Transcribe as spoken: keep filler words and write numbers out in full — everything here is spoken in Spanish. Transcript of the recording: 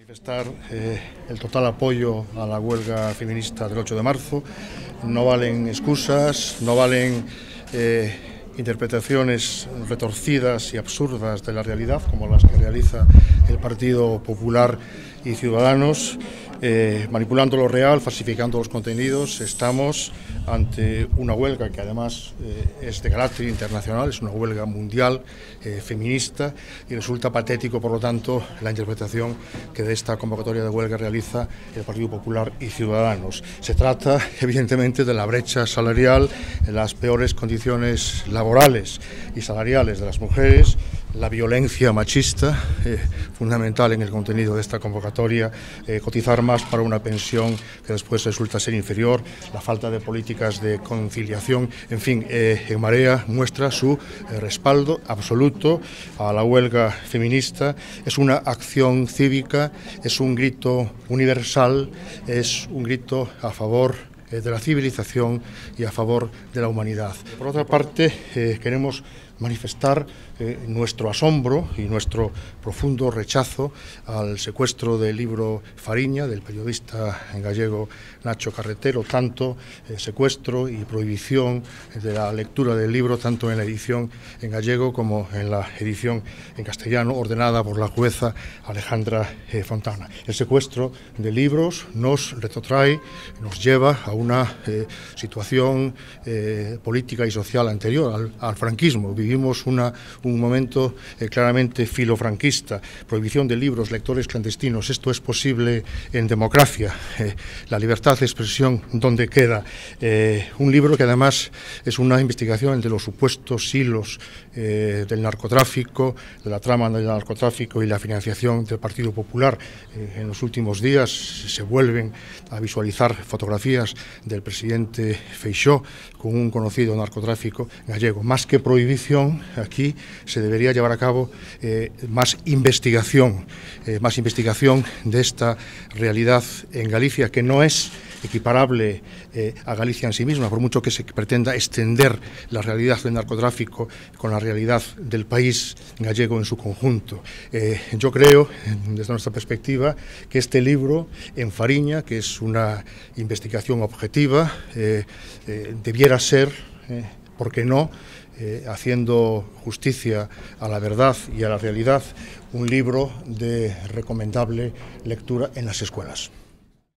Manifestar eh, el total apoyo a la huelga feminista del ocho de marzo. No valen excusas, no valen eh, interpretaciones retorcidas y absurdas de la realidad, como las que realiza el Partido Popular y Ciudadanos, eh, manipulando lo real, falsificando los contenidos. Estamos ante una huelga que además eh, es de carácter internacional, es una huelga mundial, eh, feminista, y resulta patético, por lo tanto, la interpretación que de esta convocatoria de huelga realiza el Partido Popular y Ciudadanos. Se trata, evidentemente, de la brecha salarial, las peores condiciones laborales y salariales de las mujeres, la violencia machista, eh, fundamental en el contenido de esta convocatoria, eh, cotizar más para una pensión que después resulta ser inferior, la falta de políticas de conciliación, en fin, eh, En Marea muestra su eh, respaldo absoluto a la huelga feminista. Es una acción cívica, es un grito universal, es un grito a favor de la civilización y a favor de la humanidad. Por otra parte, eh, queremos manifestar eh, nuestro asombro y nuestro profundo rechazo al secuestro del libro Fariña, del periodista en gallego Nacho Carretero, tanto eh, secuestro y prohibición de la lectura del libro, tanto en la edición en gallego como en la edición en castellano, ordenada por la jueza Alejandra eh, Fontana. El secuestro de libros nos retrotrae, nos lleva a una eh, situación eh, política y social anterior al, al franquismo. Vivimos una, un momento eh, claramente filofranquista, prohibición de libros, lectores clandestinos. Esto es posible en democracia. Eh, la libertad de expresión, ¿dónde queda? Eh, un libro que además es una investigación entre los supuestos hilos eh, del narcotráfico, de la trama del narcotráfico y la financiación del Partido Popular. Eh, en los últimos días se vuelven a visualizar fotografías del presidente Feixóo con un conocido narcotráfico gallego. Más que prohibición, aquí se debería llevar a cabo eh, más investigación, eh, más investigación de esta realidad en Galicia, que no es equiparable eh, a Galicia en sí misma, por mucho que se pretenda extender la realidad del narcotráfico con la realidad del país gallego en su conjunto. Eh, yo creo, desde nuestra perspectiva, que este libro, En Fariña, que es una investigación objetiva, eh, eh, debiera ser, eh, ¿por qué no?, Eh, haciendo justicia a la verdad y a la realidad, un libro de recomendable lectura en las escuelas.